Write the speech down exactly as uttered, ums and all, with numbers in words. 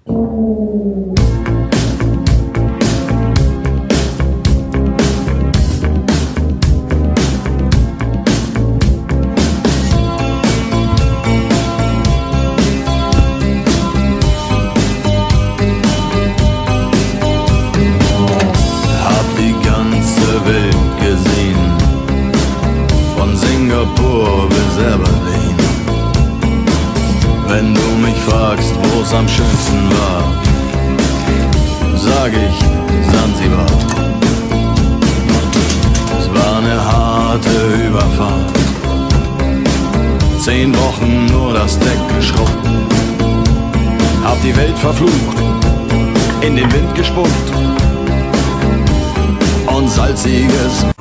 Bis Berlin. Wenn du mich fragst, wo es am schönsten war, sag ich Sansibar. Es war eine harte Überfahrt, zehn Wochen nur das Deck geschrubbt, hab die Welt verflucht, in den Wind gespuckt und salziges